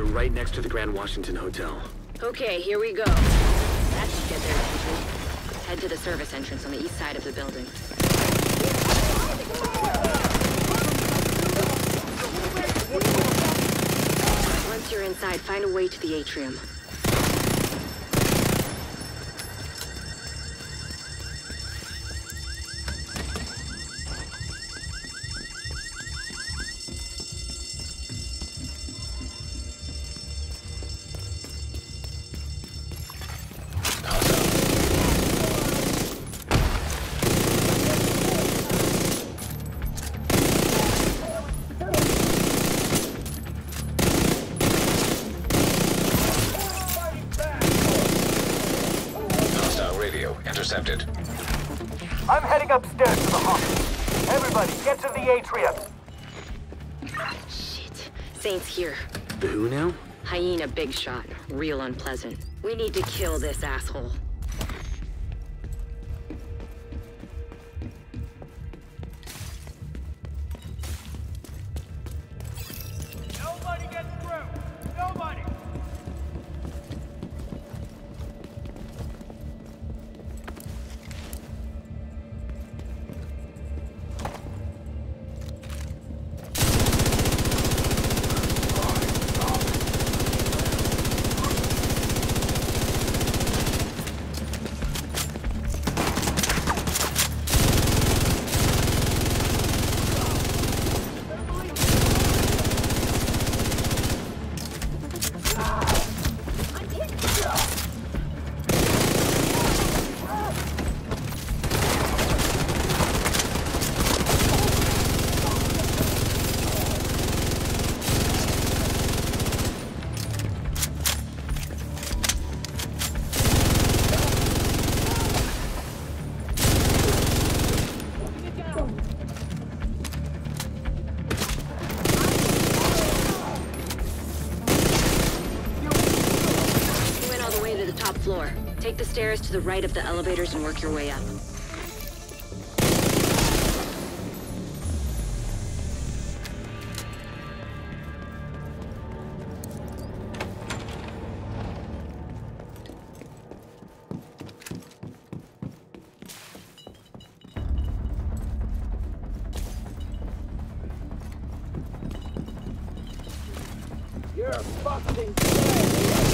You're right next to the Grand Washington Hotel. Okay, here we go. That should get their attention. Head to the service entrance on the east side of the building. Once you're inside, find a way to the atrium. Intercepted. I'm heading upstairs to the hospital. Everybody, get to the atrium. Shit. Saint's here. The who now? Hyena big shot. Real unpleasant. We need to kill this asshole. Nobody gets through. Nobody. Floor. Take the stairs to the right of the elevators and work your way up. You're fucking dead.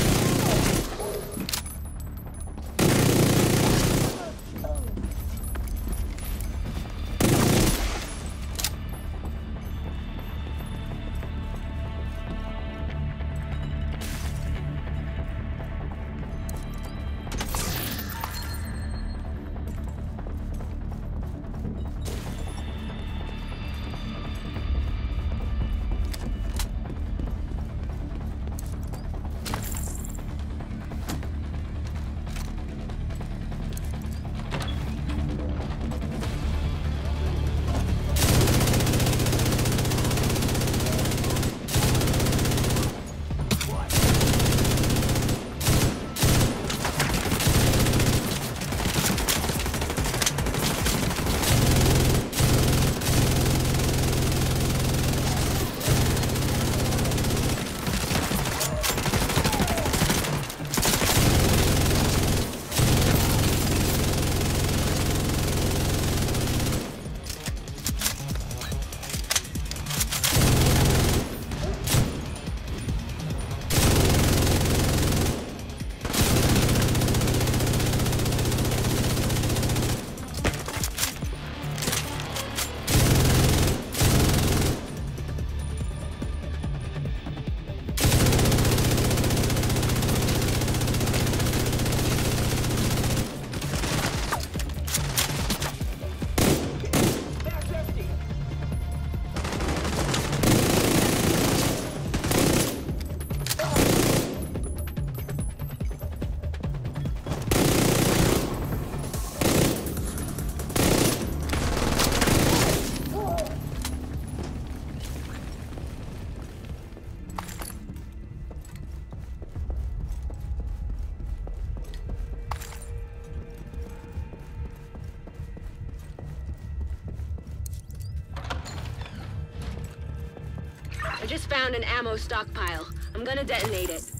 I just found an ammo stockpile. I'm I'm gonna detonate it.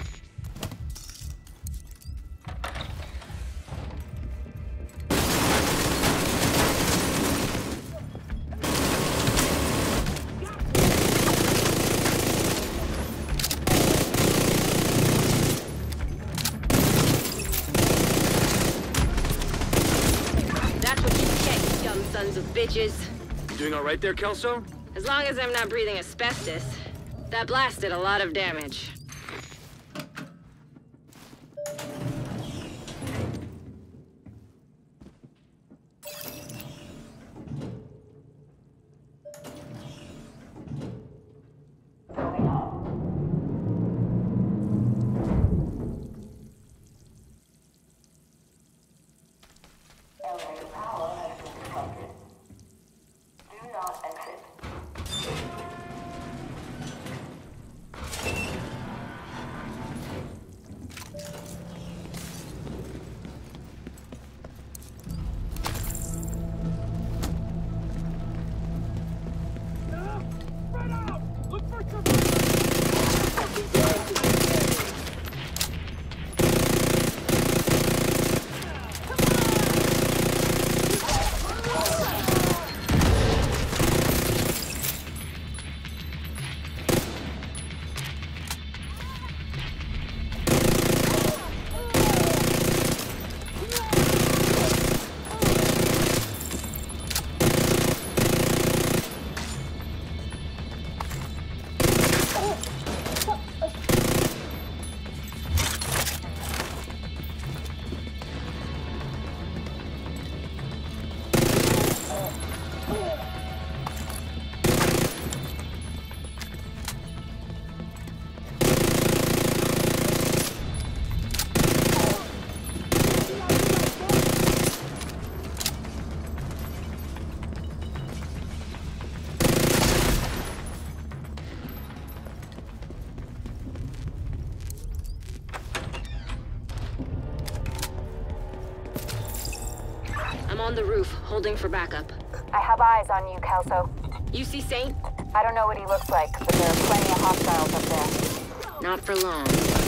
That's what you get, you dumb sons of bitches. You doing all right there, Kelso? As long as I'm not breathing asbestos. That blast did a lot of damage. Elevator power has been disrupted. Do not exit. I'm on the roof, holding for backup. I have eyes on you, Kelso. You see Saint? I don't know what he looks like, but there are plenty of hostiles up there. Not for long.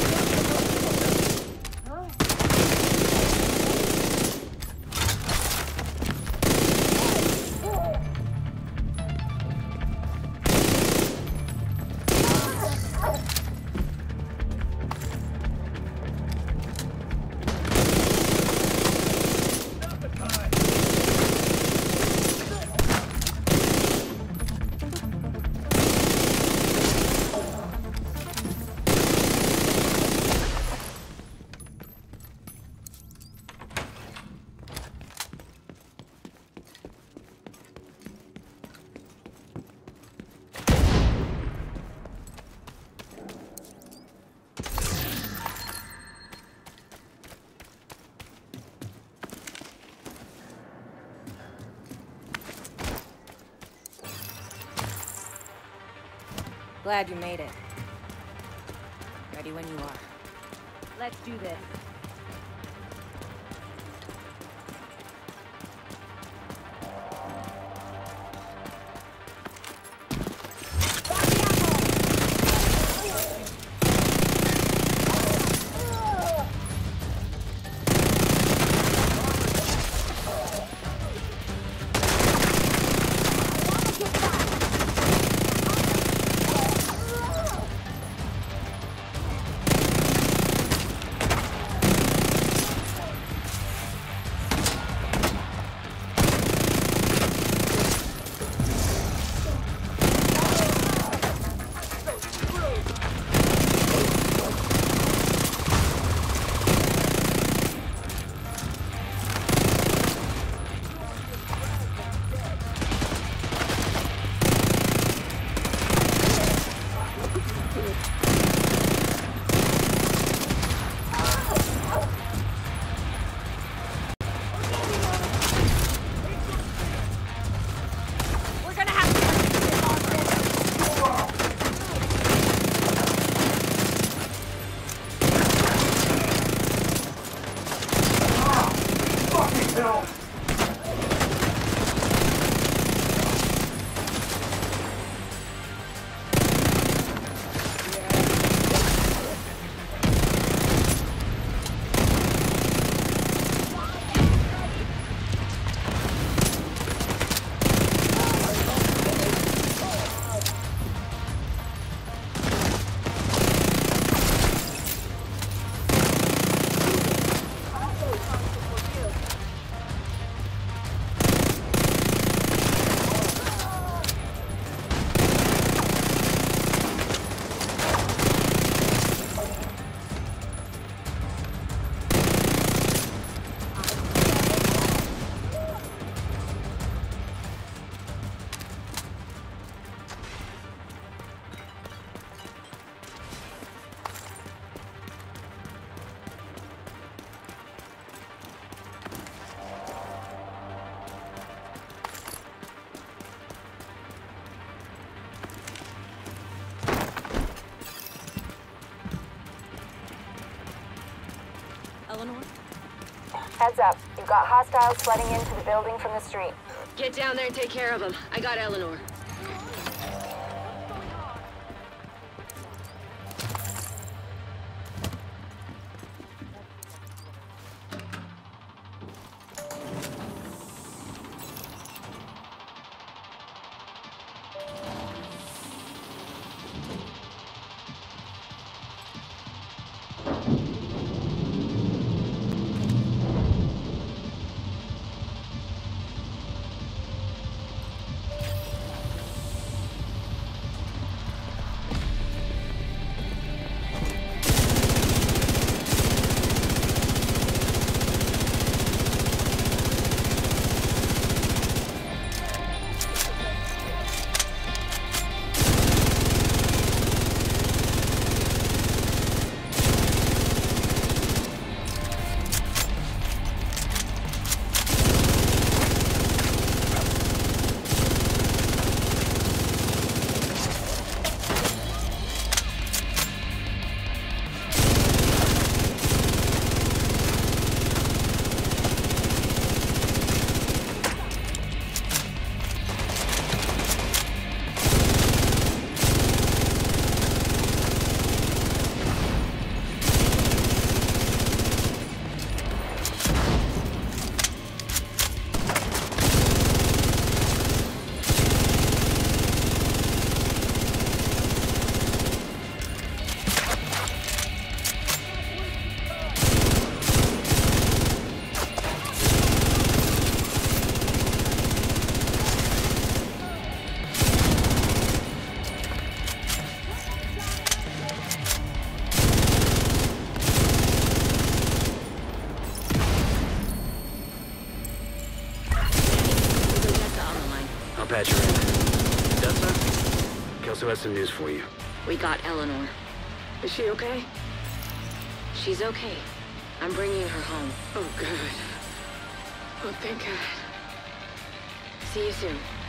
Glad you made it. Ready when you are. Let's do this. Eleanor? Heads up. You've got hostiles flooding into the building from the street. Get down there and take care of them. I got Eleanor. Patch her in. Dessa? Kelso has some news for you. We got Eleanor. Is she okay? She's okay. I'm bringing her home. Oh, good. Oh, thank God. See you soon.